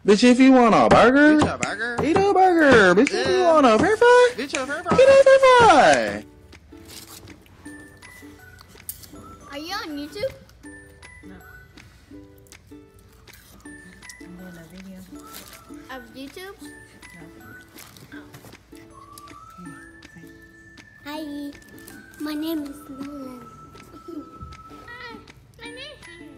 Bitch, if you want a burger, Bitch, a burger? eat a burger. Bitch, if you want a french fry, Bitch, a french fry? get a french fry. Are you on YouTube? No. I'm doing a video. Of YouTube? No. Hi, my name is Nolan. Hi, my name.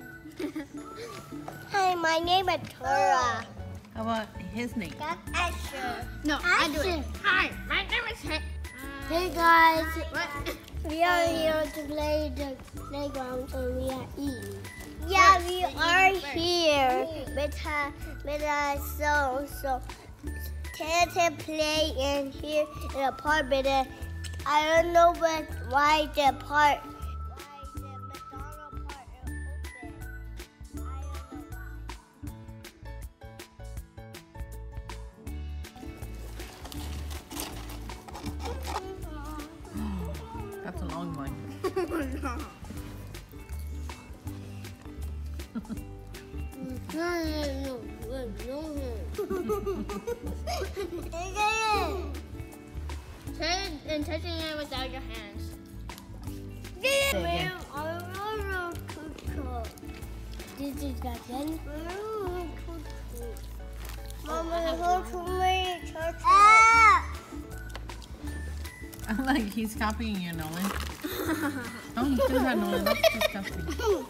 Hi, my name is Tora. How about his name? That's Asher. No, I do it. Hi, my name is Hey guys, What? we are here to play the playground and we are eating. Yeah, we are here with so Tata play in here in a park, but I don't know why the McDonald's part is open. I don't know why. That's a long one. Try it and touching it without your hands. This is the pen. Mama, go to my church. Like he's copying you, Nolan. Don't do that, Nolan. That's disgusting.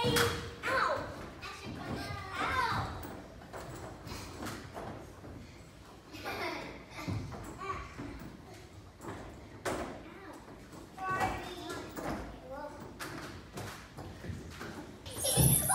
Ow! Ow! Barbie.